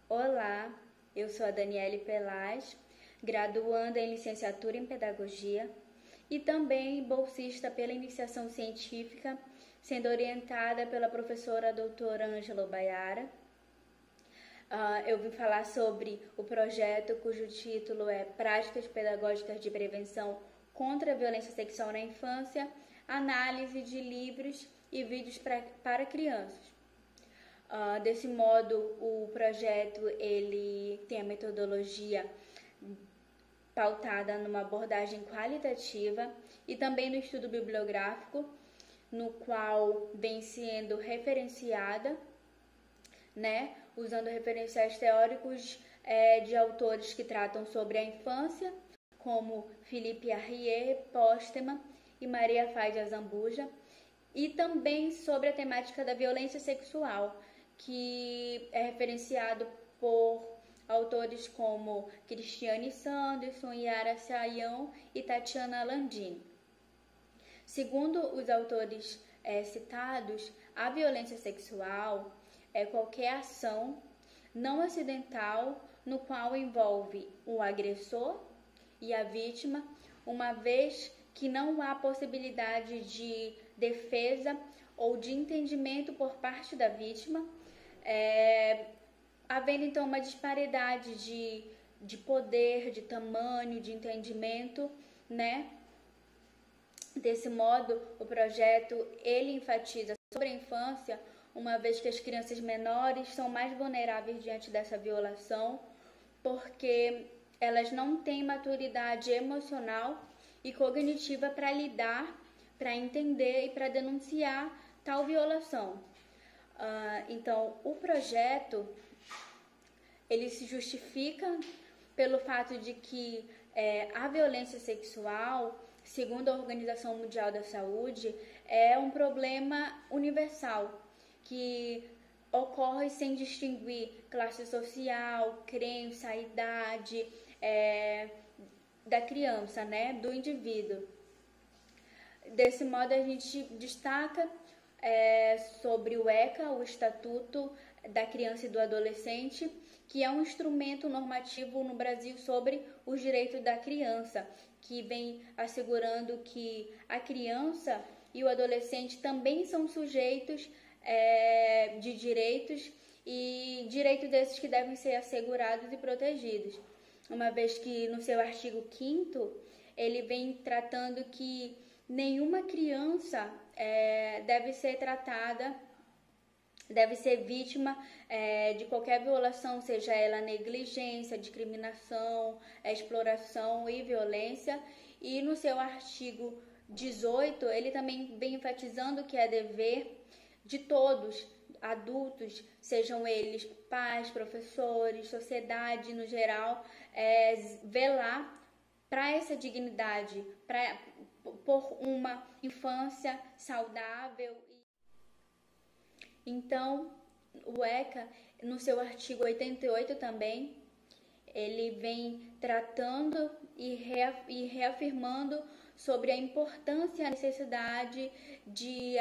Olá, eu sou a Daniele Pelaz, graduanda em licenciatura em Pedagogia e também bolsista pela iniciação científica, sendo orientada pela professora doutora Ângela Baiara. Eu vim falar sobre o projeto cujo título é Práticas Pedagógicas de Prevenção contra a Violência Sexual na Infância, análise de livros e vídeos para crianças. Desse modo, o projeto ele tem a metodologia pautada numa abordagem qualitativa e também no estudo bibliográfico, no qual vem sendo referenciada, usando referenciais teóricos de autores que tratam sobre a infância, como Philippe Arrier, Postema e Maria Faz de Azambuja, e também sobre a temática da violência sexual, que é referenciado por autores como Cristiane Sanderson, Yara Sayão e Tatiana Landini. Segundo os autores citados, a violência sexual é qualquer ação não acidental no qual envolve o agressor e a vítima, uma vez que não há possibilidade de defesa ou de entendimento por parte da vítima, havendo então uma disparidade de poder, de tamanho, de entendimento, Desse modo, o projeto ele enfatiza sobre a infância, uma vez que as crianças menores são mais vulneráveis diante dessa violação, porque elas não têm maturidade emocional e cognitiva para lidar, para entender e para denunciar tal violação. Então, o projeto ele se justifica pelo fato de que a violência sexual, segundo a Organização Mundial da Saúde, é um problema universal que ocorre sem distinguir classe social, crença, idade da criança, do indivíduo. Desse modo, a gente destaca sobre o ECA, o Estatuto da Criança e do Adolescente, que é um instrumento normativo no Brasil sobre os direitos da criança, que vem assegurando que a criança e o adolescente também são sujeitos de direitos e direitos desses que devem ser assegurados e protegidos, uma vez que no seu artigo 5º ele vem tratando que nenhuma criança deve ser vítima de qualquer violação, seja ela negligência, discriminação, exploração e violência. E no seu artigo 18, ele também vem enfatizando que é dever de todos, adultos, sejam eles pais, professores, sociedade no geral, velar para essa dignidade, por uma infância saudável. Então, o ECA, no seu artigo 88 também, ele vem tratando e reafirmando sobre a importância e a necessidade de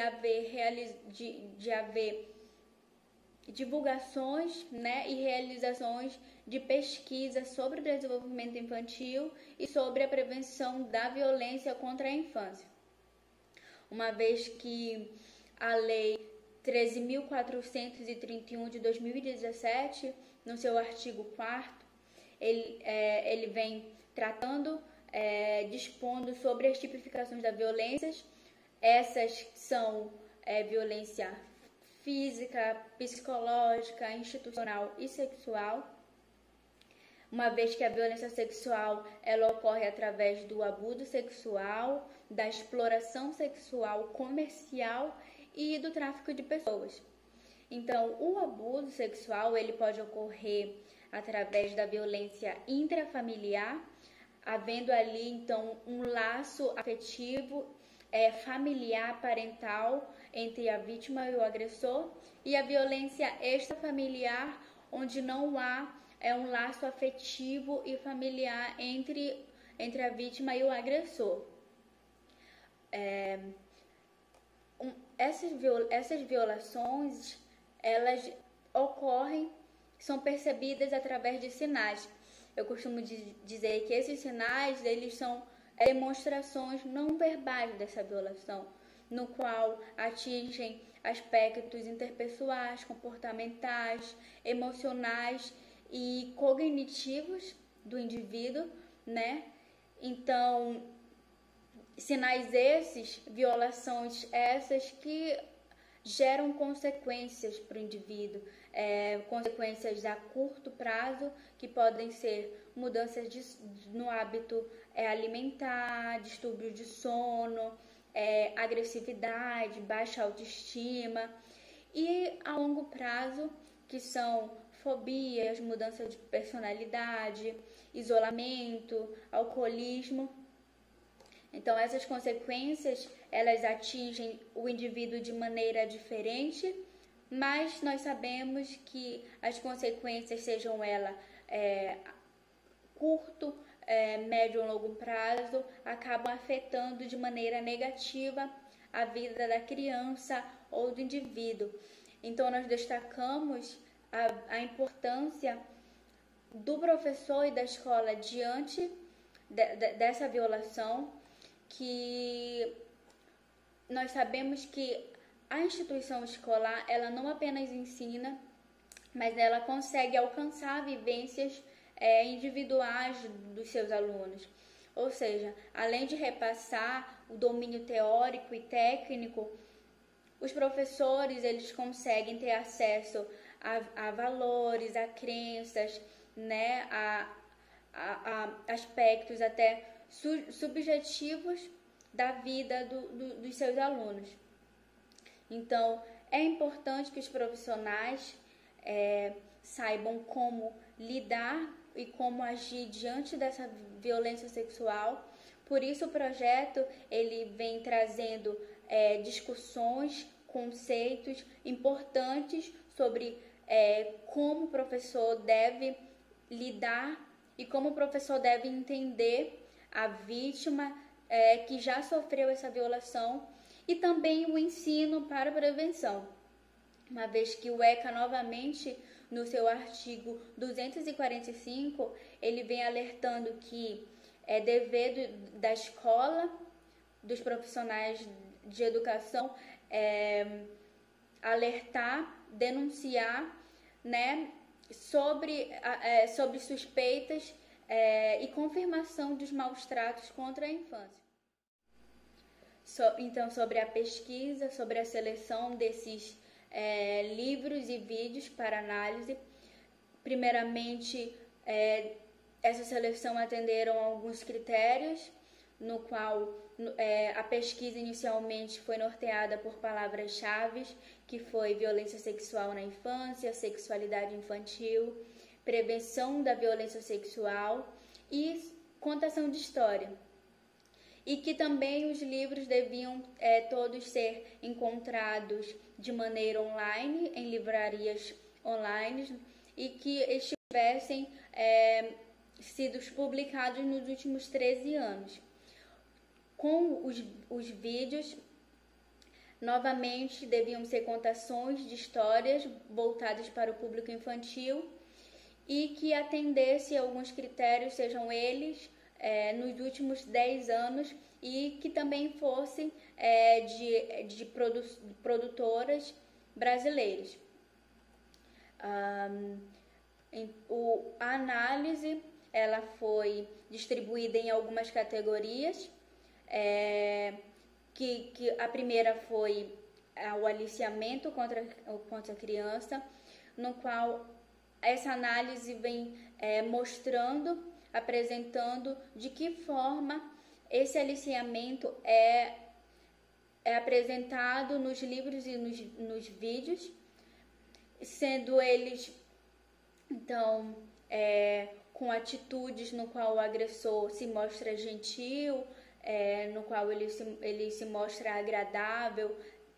haver divulgações e realizações de pesquisas sobre o desenvolvimento infantil e sobre a prevenção da violência contra a infância. Uma vez que a Lei 13.431 de 2017, no seu artigo 4º, ele vem tratando, dispondo sobre as tipificações das violências. Essas são violência física, psicológica, institucional e sexual, uma vez que a violência sexual ela ocorre através do abuso sexual, da exploração sexual comercial e do tráfico de pessoas. Então, o abuso sexual ele pode ocorrer através da violência intrafamiliar, havendo ali então um laço afetivo familiar, parental entre a vítima e o agressor, e a violência extrafamiliar, onde não há um laço afetivo e familiar entre a vítima e o agressor. Essas violações elas ocorrem são percebidas através de sinais. Eu costumo dizer que esses sinais, eles são demonstrações não verbais dessa violação, no qual atingem aspectos interpessoais, comportamentais, emocionais e cognitivos do indivíduo, né? Então, sinais esses, violações essas que geram consequências para o indivíduo, consequências a curto prazo, que podem ser mudanças no hábito alimentar, distúrbio de sono, agressividade, baixa autoestima, e a longo prazo, que são fobias, mudança de personalidade, isolamento, alcoolismo. Então, essas consequências, elas atingem o indivíduo de maneira diferente, mas nós sabemos que as consequências, sejam elas curto, médio ou longo prazo, acabam afetando de maneira negativa a vida da criança ou do indivíduo. Então, nós destacamos a importância do professor e da escola diante dessa violação, que nós sabemos que a instituição escolar, ela não apenas ensina, mas ela consegue alcançar vivências individuais dos seus alunos. Ou seja, além de repassar o domínio teórico e técnico, os professores, eles conseguem ter acesso a valores, a crenças, né, a aspectos até subjetivos da vida dos seus alunos. Então, é importante que os profissionais saibam como lidar e como agir diante dessa violência sexual. Por isso, o projeto ele vem trazendo discussões, conceitos importantes sobre como o professor deve lidar e como o professor deve entender a vítima que já sofreu essa violação, e também o ensino para prevenção, uma vez que o ECA, novamente, no seu artigo 245, ele vem alertando que é dever da escola, dos profissionais de educação, alertar, denunciar, né, sobre suspeitas e confirmação dos maus tratos contra a infância. Então, sobre a pesquisa, sobre a seleção desses livros e vídeos para análise, primeiramente, essa seleção atenderam a alguns critérios, no qual a pesquisa inicialmente foi norteada por palavras-chave, que foi violência sexual na infância, sexualidade infantil, prevenção da violência sexual e contação de história. E que também os livros deviam todos ser encontrados de maneira online, em livrarias online, e que estivessem sido publicados nos últimos 13 anos. Com os vídeos, novamente, deviam ser contações de histórias voltadas para o público infantil e que atendesse a alguns critérios, sejam eles nos últimos 10 anos, e que também fossem de produtoras brasileiras. A análise ela foi distribuída em algumas categorias, que a primeira foi o aliciamento contra a criança, no qual essa análise vem apresentando de que forma esse aliciamento é apresentado nos livros e nos vídeos, sendo eles, então, com atitudes no qual o agressor se mostra gentil, no qual ele se mostra agradável,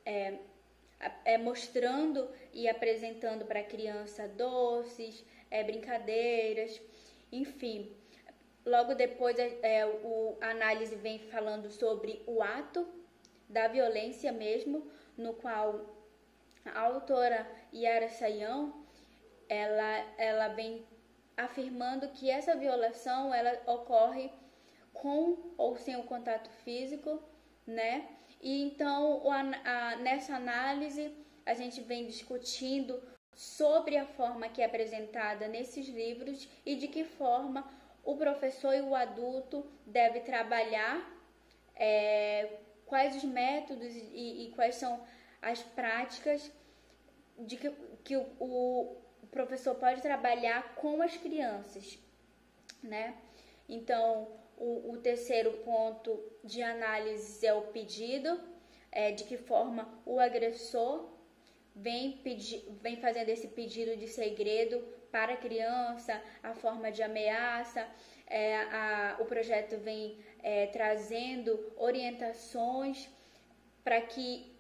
mostrando e apresentando para a criança doces, brincadeiras, enfim. Logo depois, a análise vem falando sobre o ato da violência mesmo, no qual a autora Yara Sayão, ela vem afirmando que essa violação ela ocorre com ou sem o contato físico, né? E então, nessa análise, a gente vem discutindo sobre a forma que é apresentada nesses livros e de que forma o professor e o adulto devem trabalhar, quais os métodos e quais são as práticas de que o professor pode trabalhar com as crianças, né? Então, o terceiro ponto de análise é o pedido, de que forma o agressor vem fazendo esse pedido de segredo para a criança, a forma de ameaça. O projeto vem trazendo orientações para que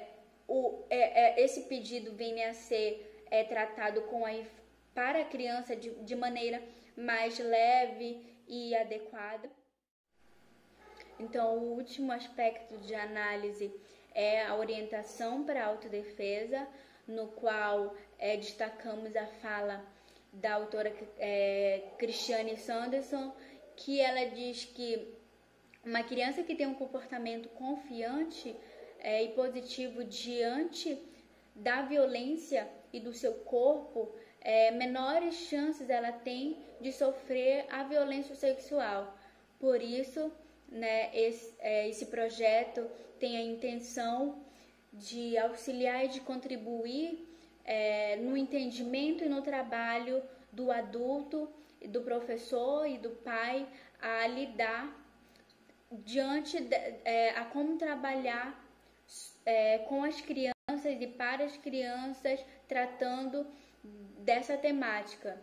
esse pedido venha a ser tratado para a criança de maneira mais leve e adequada. Então, o último aspecto de análise é a orientação para a autodefesa, no qual destacamos a fala da autora Christiane Sanderson, que ela diz que uma criança que tem um comportamento confiante e positivo diante da violência e do seu corpo, menores chances ela tem de sofrer a violência sexual. Por isso, né, esse projeto tem a intenção de auxiliar e de contribuir no entendimento e no trabalho do adulto, do professor e do pai a lidar a como trabalhar com as crianças e para as crianças tratando dessa temática.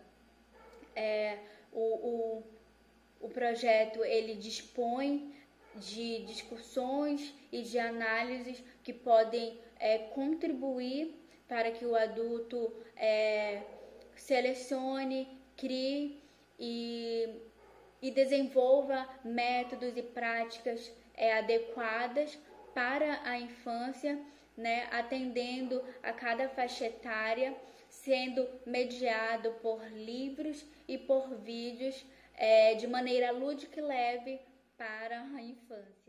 O projeto ele dispõe de discussões e de análises que podem contribuir para que o adulto selecione, crie e desenvolva métodos e práticas adequadas para a infância, né, atendendo a cada faixa etária, sendo mediado por livros e por vídeos de maneira lúdica e leve para a infância.